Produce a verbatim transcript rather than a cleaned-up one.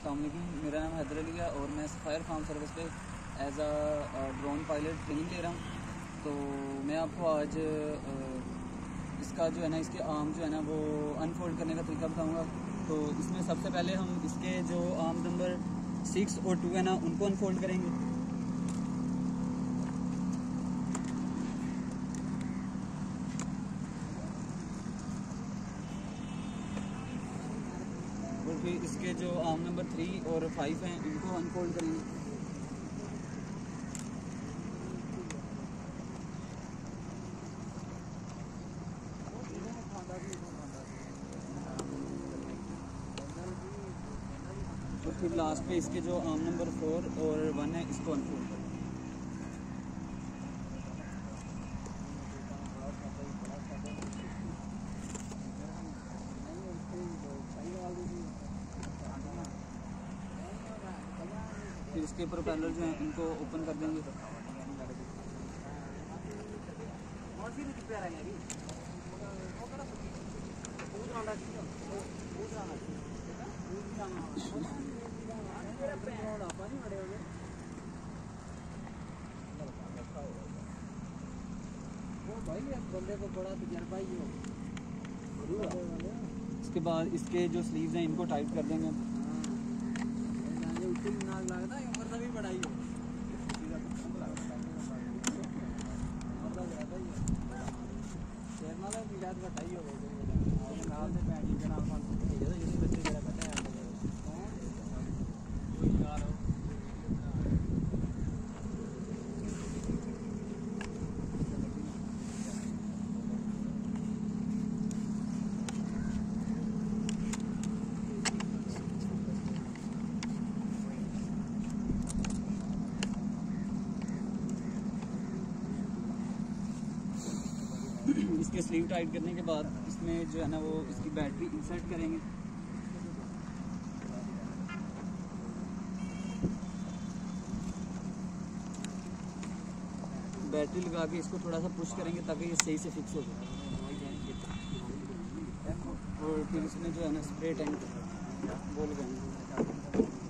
अस्सलाम वालेकुम, मेरा नाम हैदर अली है और मैं सफ़ायर फार्म सर्विस पे as a drone pilot training ले रहा हूँ। तो मैं आपको आज इसका जो है ना इसके आर्म जो है ना वो अनफोल्ड करने का तरीका बताऊँगा। तो इसमें सबसे पहले हम इसके जो आर्म नंबर सिक्स और टू है ना उनको अनफोल्ड करेंगे। और फिर इसके जो आर्म नंबर थ्री और फाइव हैं इनको अनफोल्ड करेंगे। और फिर लास्ट पे इसके जो आर्म नंबर फोर और वन है इसको अनफोल्ड करेंगे। फिर इसके प्रोपेलर जो हैं इनको ओपन कर देंगे। बंदे को बड़ा तजर्बा ही हो। इसके बाद इसके जो स्लीव्स हैं इनको टाइट कर देंगे। लगता है उम्र भी बढ़ाई हो घटाई हो इसके स्लीव टाइट करने के बाद इसमें जो है ना वो इसकी बैटरी इंसर्ट करेंगे। बैटरी लगा के इसको थोड़ा सा पुश करेंगे ताकि ये सही से फिक्स हो जाए। और फिर इसमें जो है ना स्प्रे टैंक वो लगाएंगे।